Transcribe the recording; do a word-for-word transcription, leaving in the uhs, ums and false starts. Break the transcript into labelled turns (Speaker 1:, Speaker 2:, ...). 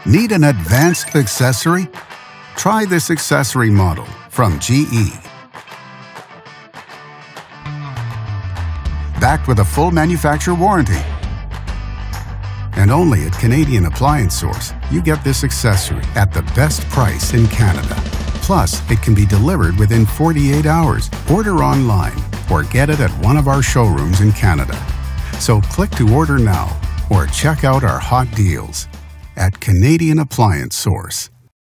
Speaker 1: Need an advanced accessory? Try this accessory model from G E. Backed with a full manufacturer warranty. And only at Canadian Appliance Source, you get this accessory at the best price in Canada. Plus, it can be delivered within forty-eight hours. Order online or get it at one of our showrooms in Canada. So click to order now or check out our hot deals at Canadian Appliance Source.